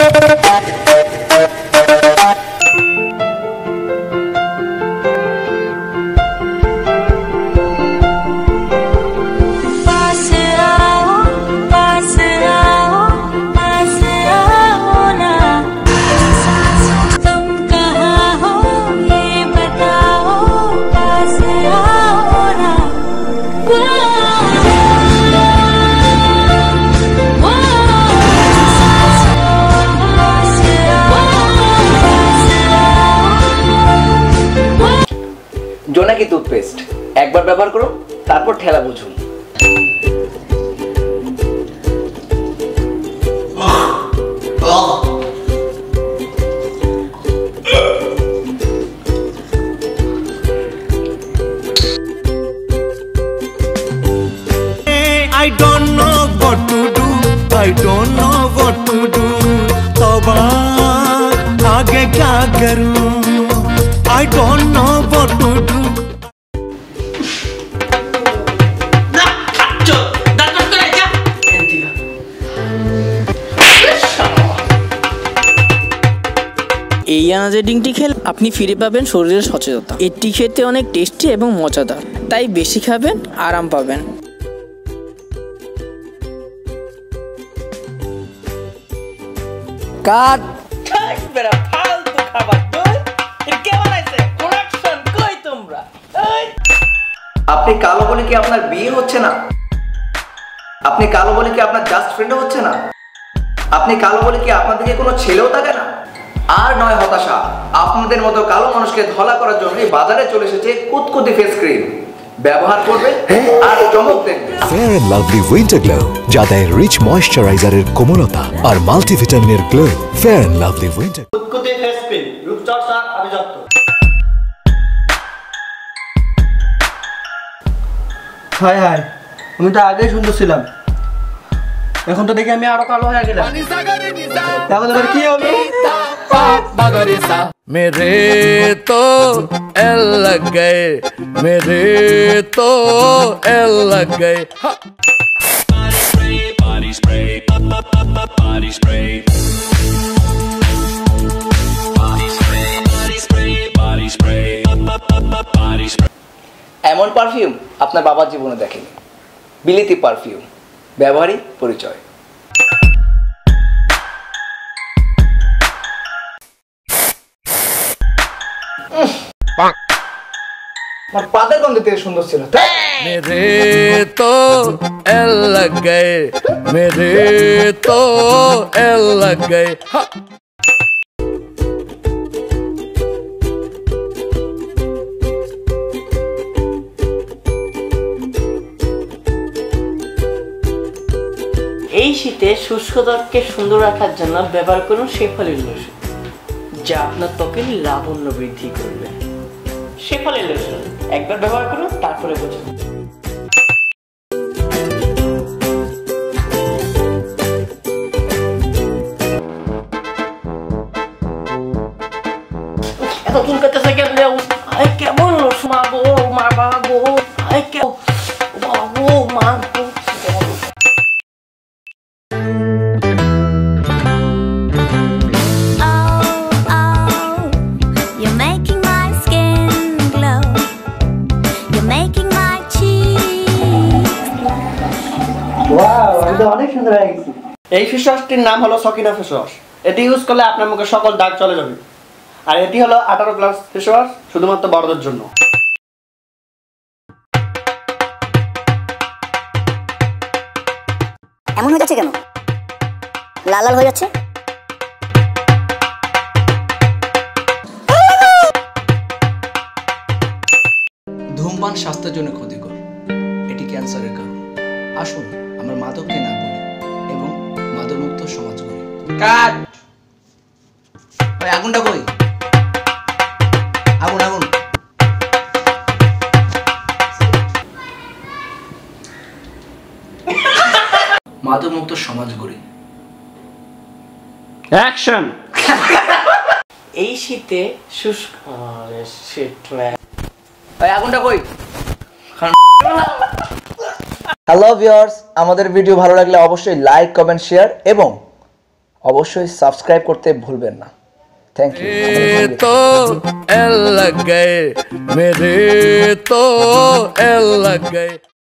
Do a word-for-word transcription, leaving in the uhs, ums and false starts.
জোনাকি টুথপেস্ট একবার ব্যবহার করুন, তারপর ঠেলা বুঝুন। I don't know what to do, I don't know what to do, तौबा आगे क्या करूं, I don't know what to do। ना चल दांत मत करे क्या एंटिया এই এনার্জি ড্রিঙ্কটি খেলে আপনি ফিরে পাবেন শরীরের সচেতনতা। এটি খেতে অনেক টেস্টি এবং মজাদার, তাই বেশি খাবেন, আরাম পাবেন। কাট বেরা ফালতু খাবার তুই এর কে বানাইছে? প্রোডাকশন কই তোমরা? এই আপনি কালো বলে কি আপনার বিয়ে হচ্ছে না? আপনি কালো বলে কি আপনার জাস্ট ফ্রেন্ডও হচ্ছে না? আপনি কালো বলে কি আপনার দিকে কোনো ছেলেও থাকে না? আর নয় হতাশা, আপনাদের মতো কালো মানুষকে ধলা করার জন্য বাজারে চলে এসেছে কুতকুতি ফেস ক্রিম। ব্যবহার করবে আর চমক দেখবে। Fair and Lovely winter glow, যা দেয় রিচ ময়েশ্চারাইজারের কোমলতা আর মাল্টিভিটামিনের গ্লো। ফেয়ার এন্ড লাভলি উইন্টার কুতকুতি ফেস ক্রিম, রূপচর্চা আভিজাত্য। হাই হাই, আমি তো আগেই সুন্দর ছিলাম, এখন তো দেখি আমি আরো কালো হয়ে গেলাম। এখন এবার কি হবে? मेरे तो एल लग गए, मेरे तो एल लग गए। Body spray, body spray, body spray, body spray, body spray, body spray. এমন পারফিউম আপনার বাবার জীবনে দেখেনি। বিলিতি পারফিউম, ব্যবহারই পরিচয়। আমার পাদের গন্ধ থেকে সুন্দর ছিল। मेरे तो एल लग गए, मेरे तो एल लग गए। এই শীতে শুষ্ক ত্বককে সুন্দর রাখার জন্য ব্যবহার করুন শেফালি লোশন, যা আপনার ত্বকের লাবণ্য বৃদ্ধি করবে। শেফালি লোশন একবার ব্যবহার করুন, তারপরে বুঝুন। এত চুল কাটতেছে কেন? কেমন লোশন মাগো মা বাগো, বাবু মা এই ফেস ওয়াশটির নাম হলো সকিনা ফেস ওয়াশ। এটি ইউজ করলে আপনার মুখে সকল দাগ চলে যাবে। আর এটি হলো আঠারো প্লাস ফেস ওয়াশ, শুধুমাত্র বড়দের জন্য। এমন হয়ে যাচ্ছে কেন? লাল লাল হয়ে যাচ্ছে। ধূমপান স্বাস্থ্যের জন্য ক্ষতিকর, এটি ক্যান্সারের কারণ। আসুন আমরা মাদককে না বলি এবং মাদকমুক্ত সমাজ গড়ি। কাট ওই আগুনটা কই? আগুন আগুন মাদকমুক্ত সমাজ গড়ি। অ্যাকশন। এই শীতে শুষ্ক আরে শিট ম্যান, ওই আগুনটা কই? হ্যালো ভিউয়ার্স, আমাদের ভিডিও ভালো লাগলে অবশ্যই লাইক, কমেন্ট, শেয়ার এবং অবশ্যই সাবস্ক্রাইব করতে ভুলবেন না। Thank you. तो एल लग गए मेरे तो एल लग गए।